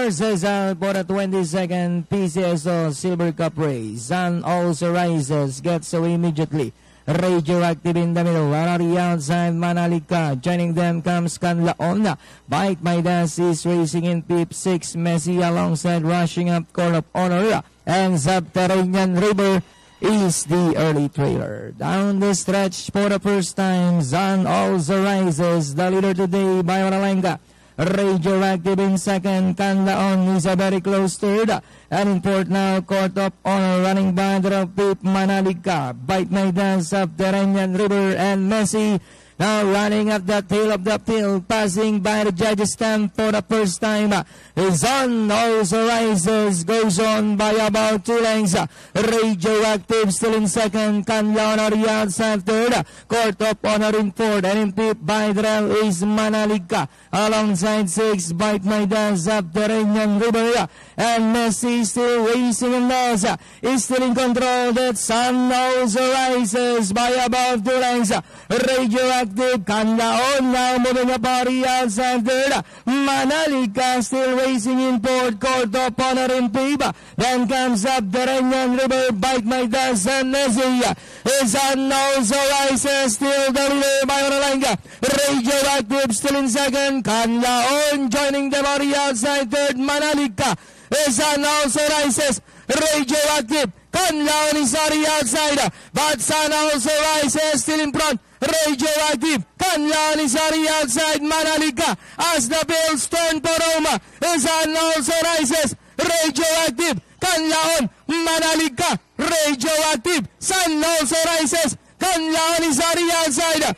Forces out for the 22nd Pcso Silver Cup race. Sun also rises, gets away immediately. Radioactive in the middle, on the outside, Manalika. Joining them comes Canlaon. Bite My Dance is racing in P6. Messi alongside, rushing up, Court of Honor. And Subterranean River is the early trailer. Down the stretch for the first time, Sun also rises, the leader today by Manalenga. Radioactive in second, Canlaon is a very close third. And in fourth now, Court of Honor running by the fifth, Manalika. Bite My Dance, Subterranean River, and Messi now running at the tail of the field, passing by the judges' stand for the first time. Sun also rises, goes on by about 2 lengths. Radioactive still in second, Canlaon on the outside third. Court of Honor in fourth, and in fifth by the rail is Manalika. Alongside 6, Bite My Dance, Subterranean River, and Messi still racing in last. Is still in control. That Sun also rises by about 2 lengths. Radioactive, Canlaon now moving up on the outside third. Manalika still racing in fourth. Court of Honor in fifth. Then comes up the Subterranean River, Bite My Dance, and Messi. Sun also rises, still the leader by Oralanga. Radioactive still in second. Canlaon joining them on the outside third. Manalika. Sun also rises. Radioactive. Canlaon is on the outside, but Sun also rises, still in front. Radioactive. Canlaon is on the outside. Manalika as the bells turn for Roma. Sun also rises. Radioactive. Canlaon. Manalika. Radioactive. Sun also rises. Canlaon is on the outside.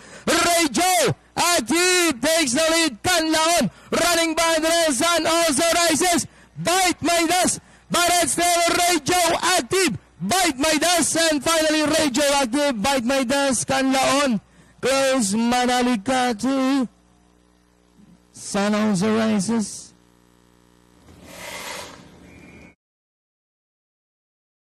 Radioactive takes the lead. Canlaon running by the Sun also rises. Bite My Dance, but it's still Radioactive. Bite My Dance, and finally Radioactive. Bite My Dance, Canlaon. Close, Manalika to Sun also rises.